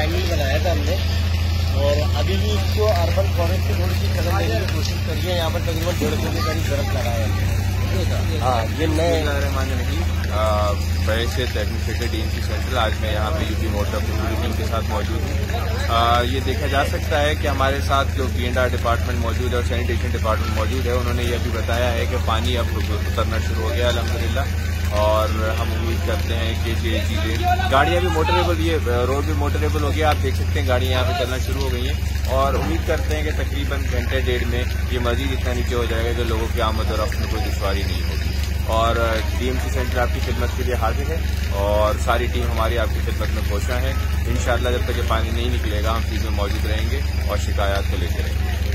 Channel बनाया था हमने, और अभी भी इसको अर्बन फॉरेस्ट से थोड़ी सी कदम लेने की कोशिश करी है। यहाँ पर तकरीबन 150 के करीब दरख्त लगाया है। हाँ, ये नए वैसे एडमिनिस्ट्रेटेड डीएमसी सेंट्रल, आज मैं यहाँ पे यूपी मोटर पूरी टीम के साथ मौजूद हूँ। ये देखा जा सकता है कि हमारे साथ जो पीएनआर डिपार्टमेंट मौजूद है और सैनिटेशन डिपार्टमेंट मौजूद है, उन्होंने ये भी बताया है कि पानी अब उतरना शुरू हो गया अल्हम्दुलिल्लाह। और हम उम्मीद करते हैं कि ये चीज़ें, गाड़ियाँ भी मोटरेबल, ये रोड भी मोटरेबल हो गया। आप देख सकते हैं गाड़ियाँ यहाँ पे चलना शुरू हो गई हैं, और उम्मीद करते हैं कि तकरीबन घंटे डेढ़ में ये मजीद इतना नीचे हो जाएगा कि लोगों की आमद और रफ्त में कोई दुश्वारी नहीं होगी। और डीएमसी सेंटर आपकी खिदमत के लिए हाजिर है, और सारी टीम हमारी आपकी खिदमत में पहुंचा है। इंशाअल्लाह जब तक ये पानी नहीं निकलेगा हम चीज़ में मौजूद रहेंगे और शिकायत को लेते रहेंगे।